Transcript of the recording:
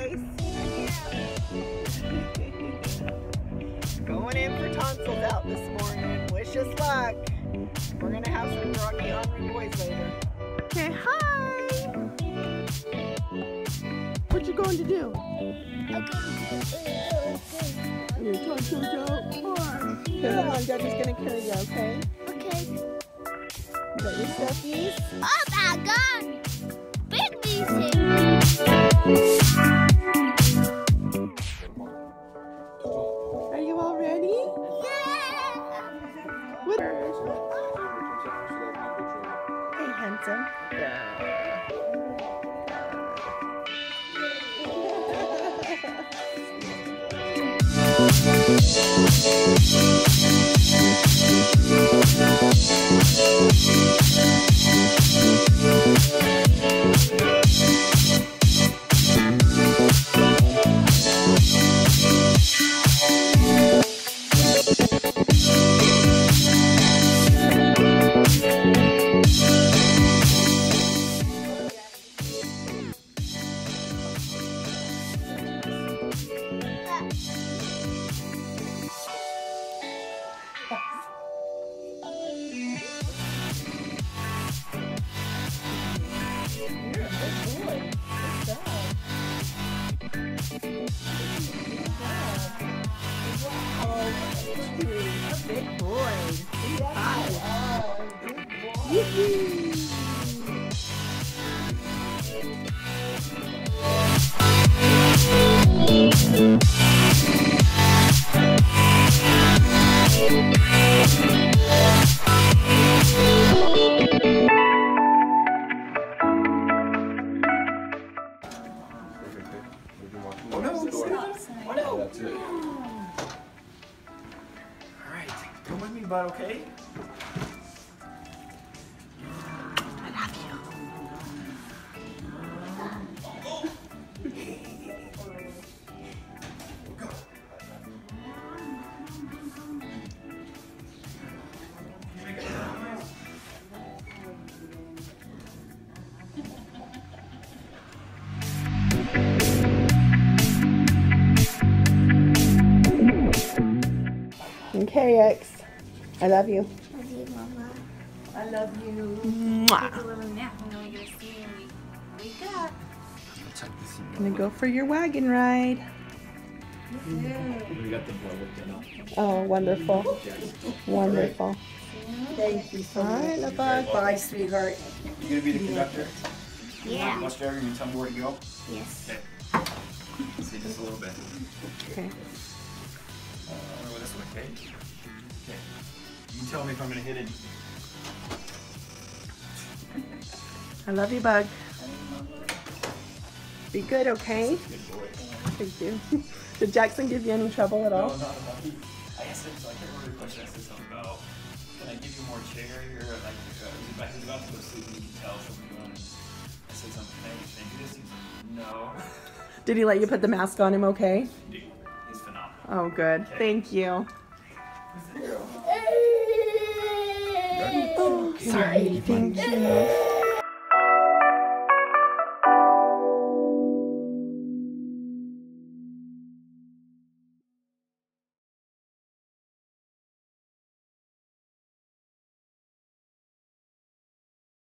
face. Going in for tonsils out this morning. Wish us luck. We're gonna have some groggy, hungry boys later. Okay, hi. What you going to do? You're tonsils out. Okay, hold on. Daddy's gonna carry you. Okay. Okay. You got your stuffies. Oh my God! Big music. Are you all ready? Yeah. What? Hey, handsome. Big boy. Oh no! Oh no! That's it. Alright, come with me, bud, okay? I love you. Go. Okay, X. I love you. Love you, Mama. I love you. Mwah. Take a little nap and then we get to see you when we wake up. Check this in. Gonna go for your wagon ride. We got the blood work done. Oh, wonderful. Wonderful. Thank you so All much. right, love bug. Bye, sweetheart. You gonna be the conductor? Yeah. Bus driver, you tell me where to go? Yes. Okay. See just a little bit. Okay. Over this way, okay? Okay. You can tell me if I'm gonna hit it. I love you, Bug. Be good, okay? Good boy. Thank you. Did Jackson give you any trouble at No, all? not about you. I said, so I can't remember the question. I said something about, can I give you more chair here? Like, he's about to go to sleep and you can tell something going on. I said something, can I do this? He's like, no. Did he let you put the mask on him okay? Dude, he's phenomenal. Oh, good. Okay. Thank you. Okay. Sorry. Thank you.